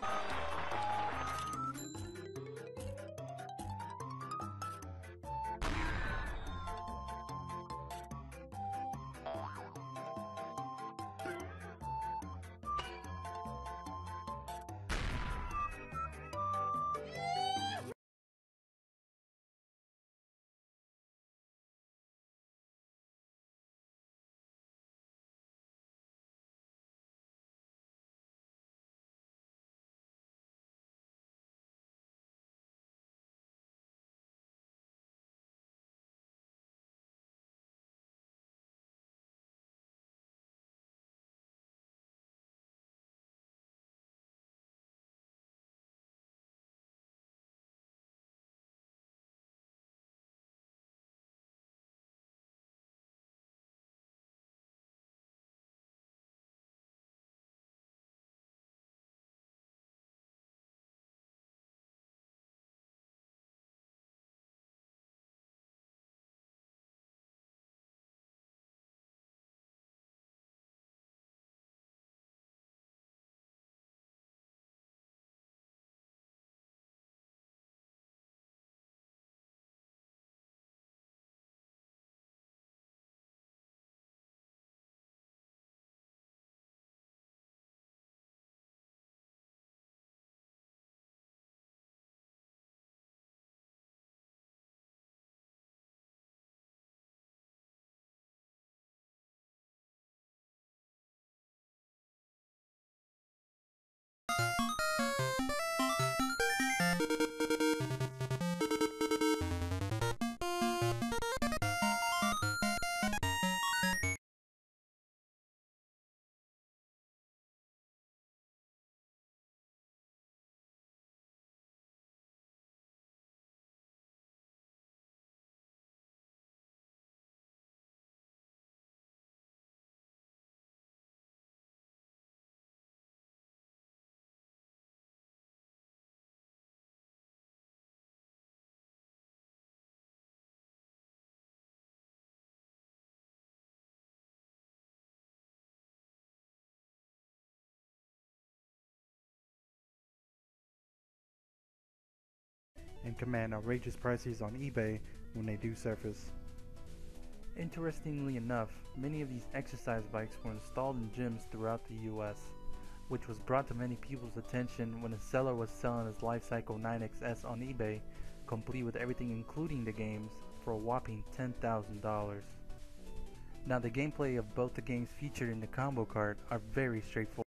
and command outrageous prices on eBay when they do surface. Interestingly enough, many of these exercise bikes were installed in gyms throughout the US, which was brought to many people's attention when a seller was selling his Lifecycle 9XS on eBay, complete with everything including the games, for a whopping $10,000. Now the gameplay of both the games featured in the combo cart are very straightforward.